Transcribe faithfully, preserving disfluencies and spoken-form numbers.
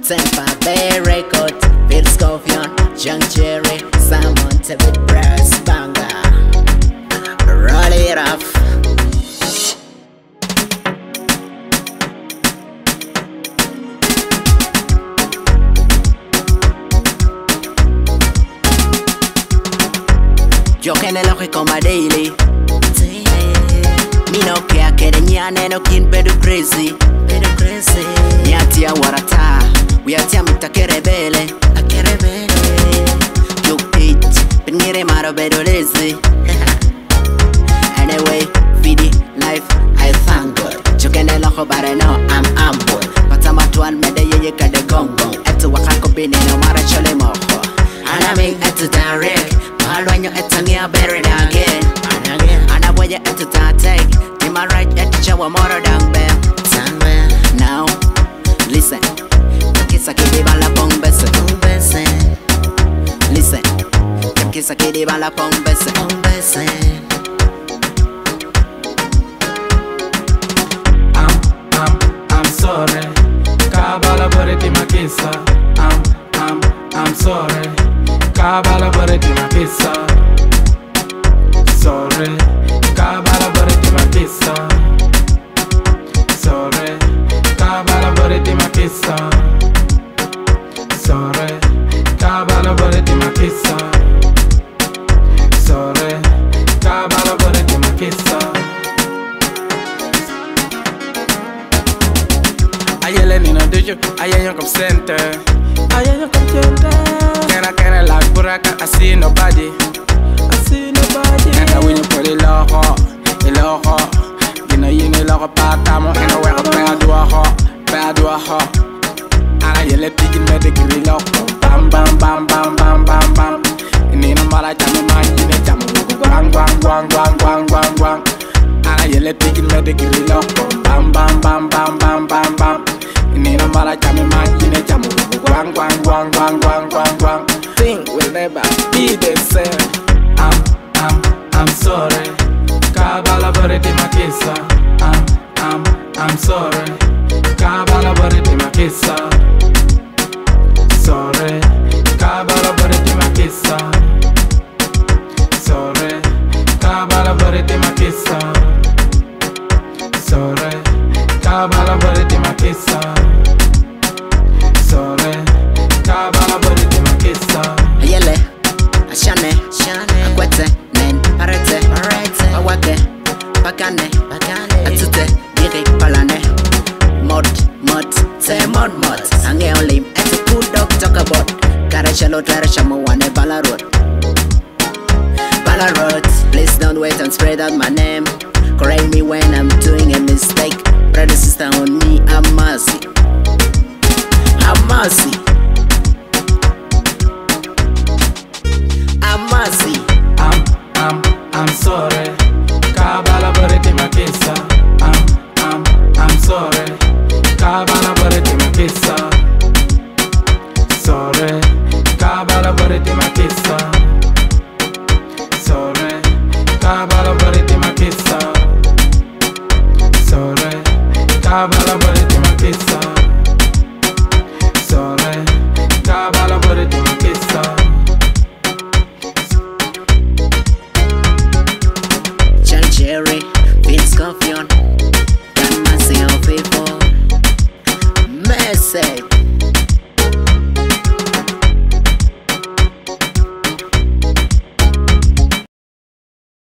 Temper Bay Record, Bill Scorpion, Young Jerry, Simon David Brass Banger. Roll it off. Yo que ne loje como daily. Me no care que de nyane no kin bedu crazy. Bedu crazy. Nyatia warata. We are tia muta kerebele. A kerebele. You bitch. Benire maro bedu lazy. Anyway, fidi life I thank God. Yo que ne lojo bare no I'm humble. But I'm at one me de ye ye ka de gong gong. Etu wakako bini no mara chole moho. Anaming etu direct. Alwanyo etangia buried again. Ana boya etu take. In my right at the shower more than bear. Now, listen. Kisa kidi bala pong bese. Listen. Kisa kidi bala pong bese. I'm, I'm, I'm sorry. Kabala boreti makisa. I'm, I'm, I'm sorry. Kabala boreti makisa. Sorry. Kabala boreti makisa. Sorry. Kabala boreti makisa. Sorry. Kabala boreti makisa. Sorry. Kabala boreti makisa. Ayele ni no dojo, ayele kom center. Ayele kom center. Kena kena like buraka, I see nobody. I see nobody. And when you put it low, it low, you know you know like a patamo, and I wear a bad waha, bad waha. And I yell at picking medically low. Bam bam bam bam bam bam bam. And in a mala jam man, in a jam, bang bang bang bang bang bang bang. And I yell at picking medically low. Bam bam bam bam bam bam bam. And in a mala jam man, in a jam, bang bang bang bang bang bang bang. Thing will never be the same. I'm, I'm, I'm sorry. Kabala boreti makisa. I'm, I'm, I'm sorry. Kabala boreti makisa. Sorry. Kabala boreti makisa. Sorry. Kabala boreti makisa. Sorry. Kabala boreti makisa. Sorry. Kabala boreti makisa. Yele, ashane, akwete, nen, parete, awake, pakane, atute, diri, palane. Mod, mod, say mod, mod. Ange olim, etu cool dog talk about. Karachalo, karachamo, wane balarot. Balarot, please don't wait and spread out my name. Correct me when I'm doing a mistake. Brother, sister on me, have mercy. Have mercy. Mercy. I'm, I'm, I'm sorry. Kabala boreti makisa. I'm, I'm, I'm sorry. Kabala boreti makisa. Sorry. Kabala boreti makisa. Sorry. Kabala boreti makisa. Sorry. Kabala boreti makisa. Sorry. Kabala boreti makisa. Jerry, Bill Scorpion, can myself people message.